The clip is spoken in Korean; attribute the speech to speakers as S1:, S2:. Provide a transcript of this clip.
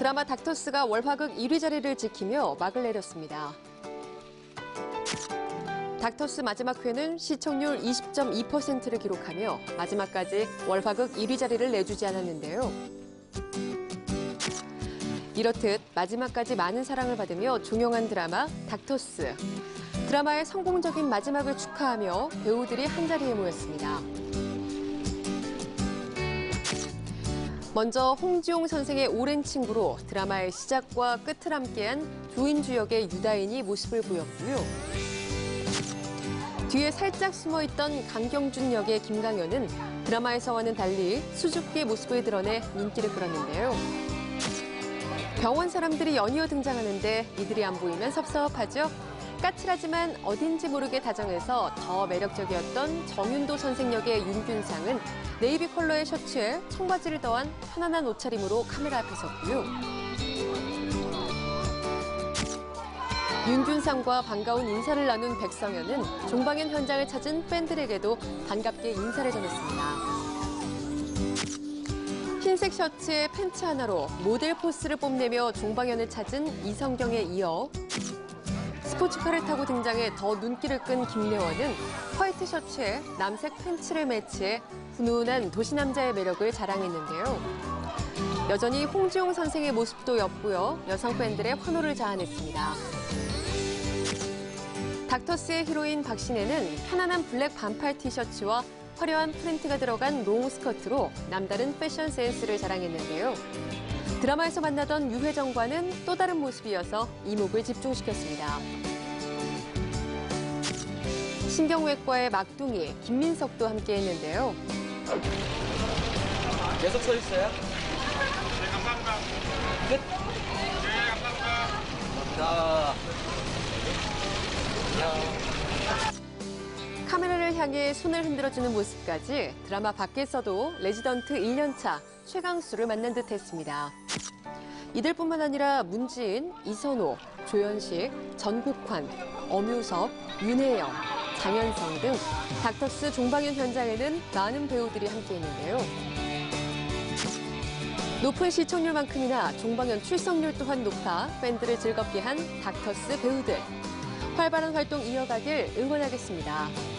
S1: 드라마 닥터스가 월화극 1위 자리를 지키며 막을 내렸습니다. 닥터스 마지막 회는 시청률 20.2%를 기록하며 마지막까지 월화극 1위 자리를 내주지 않았는데요. 이렇듯 마지막까지 많은 사랑을 받으며 종영한 드라마 닥터스. 드라마의 성공적인 마지막을 축하하며 배우들이 한자리에 모였습니다. 먼저 홍지용 선생의 오랜 친구로 드라마의 시작과 끝을 함께한 조인주 역의 유다인이 모습을 보였고요. 뒤에 살짝 숨어있던 강경준 역의 김강현은 드라마에서와는 달리 수줍게 모습을 드러내 눈길을 끌었는데요. 병원 사람들이 연이어 등장하는데 이들이 안 보이면 섭섭하죠? 까칠하지만 어딘지 모르게 다정해서 더 매력적이었던 정윤도 선생 역의 윤균상은 네이비 컬러의 셔츠에 청바지를 더한 편안한 옷차림으로 카메라 앞에 섰고요. 윤균상과 반가운 인사를 나눈 백성현은 종방연 현장을 찾은 팬들에게도 반갑게 인사를 전했습니다. 흰색 셔츠에 팬츠 하나로 모델 포스를 뽐내며 종방연을 찾은 이성경에 이어 스포츠카를 타고 등장해 더 눈길을 끈 김래원은 화이트 셔츠에 남색 팬츠를 매치해 훈훈한 도시남자의 매력을 자랑했는데요. 여전히 홍지용 선생의 모습도 엿보여 여성 팬들의 환호를 자아냈습니다. 닥터스의 히로인 박신혜는 편안한 블랙 반팔 티셔츠와 화려한 프린트가 들어간 롱 스커트로 남다른 패션 센스를 자랑했는데요. 드라마에서 만나던 유혜정과는 또 다른 모습이어서 이목을 집중시켰습니다. 신경외과의 막둥이 김민석도 함께했는데요.
S2: 계속 서 있어요?
S3: 네, 감사합니다.
S2: 끝?
S3: 네, 감사합니다.
S1: 카메라를 향해 손을 흔들어주는 모습까지 드라마 밖에서도 레지던트 1년차 최강수를 만난 듯했습니다. 이들뿐만 아니라 문지인, 이선호, 조연식, 전국환, 엄유섭, 윤혜영, 장현성 등 닥터스 종방연 현장에는 많은 배우들이 함께했는데요. 높은 시청률만큼이나 종방연 출석률 또한 높아 팬들을 즐겁게 한 닥터스 배우들. 활발한 활동 이어가길 응원하겠습니다.